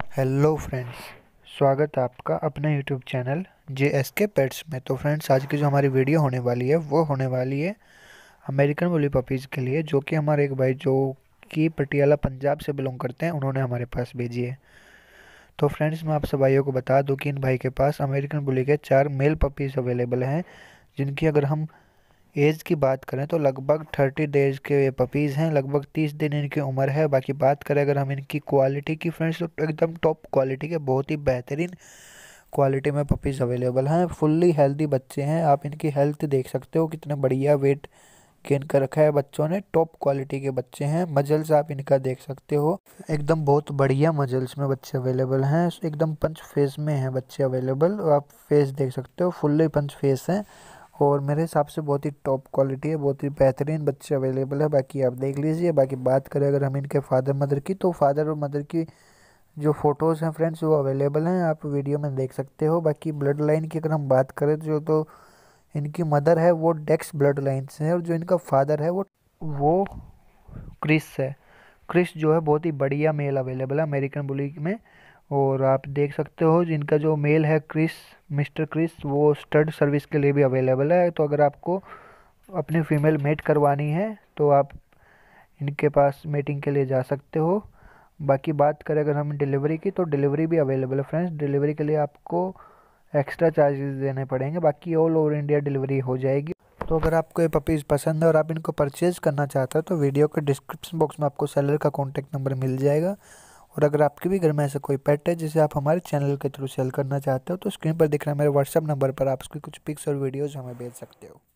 Hello friends, स्वागत है आपका अपने यूट्यूब चैनल JSK पेट्स में। तो फ्रेंड्स, आज की जो हमारी वीडियो होने वाली है वो होने वाली है अमेरिकन बुली पपीज़ के लिए, जो कि हमारे एक भाई जो कि पटियाला पंजाब से बिलोंग करते हैं, उन्होंने हमारे पास भेजी है। तो फ्रेंड्स, मैं आप सब भाइयों को बता दूं कि इन भाई के पास अमेरिकन बुली के 4 मेल पपीज़ अवेलेबल हैं, जिनकी अगर हम एज की बात करें तो लगभग 30 डेज के ये पपीज़ हैं, लगभग 30 दिन इनकी उम्र है। बाकी बात करें अगर हम इनकी क्वालिटी की फ्रेंड्स, तो एकदम टॉप क्वालिटी के, बहुत ही बेहतरीन क्वालिटी में पपीज़ अवेलेबल हैं। फुल्ली हेल्दी बच्चे हैं, आप इनकी हेल्थ देख सकते हो, कितने बढ़िया वेट गेन कर रखा है बच्चों ने। टॉप क्वालिटी के बच्चे हैं। मजल्स आप इनका देख सकते हो, एकदम बहुत बढ़िया मजल्स में बच्चे अवेलेबल हैं। एकदम पंच फेस में हैं बच्चे अवेलेबल, आप फेस देख सकते हो, फुल्ली पंच फेस हैं और मेरे हिसाब से बहुत ही टॉप क्वालिटी है, बहुत ही बेहतरीन बच्चे अवेलेबल है। बाकी आप देख लीजिए। बाकी बात करें अगर हम इनके फादर मदर की, तो फादर और मदर की जो फ़ोटोज़ हैं फ्रेंड्स वो अवेलेबल हैं, आप वीडियो में देख सकते हो। बाकी ब्लड लाइन की अगर हम बात करें तो इनकी मदर है वो डेक्स ब्लड लाइन से है, और जो इनका फादर है वो क्रिस है। क्रिस जो है बहुत ही बढ़िया मेल अवेलेबल है अमेरिकन बुली में। और आप देख सकते हो जिनका जो मेल है क्रिस, मिस्टर क्रिस, वो स्टड सर्विस के लिए भी अवेलेबल है। तो अगर आपको अपनी फ़ीमेल मेट करवानी है तो आप इनके पास मीटिंग के लिए जा सकते हो। बाकी बात करें अगर हम डिलीवरी की, तो डिलीवरी भी अवेलेबल है फ्रेंड्स। डिलीवरी के लिए आपको एक्स्ट्रा चार्जेस देने पड़ेंगे, बाकी ऑल ओवर इंडिया डिलीवरी हो जाएगी। तो अगर आपको ये पपीज़ पसंद है और आप इनको परचेज़ करना चाहते हो, तो वीडियो के डिस्क्रिप्शन बॉक्स में आपको सेलर का कॉन्टैक्ट नंबर मिल जाएगा। और अगर आपके भी घर में ऐसा कोई पेट है जिसे आप हमारे चैनल के थ्रू सेल करना चाहते हो, तो स्क्रीन पर दिख रहा है मेरे व्हाट्सएप नंबर पर आप उसकी कुछ पिक्स और वीडियोज़ हमें भेज सकते हो।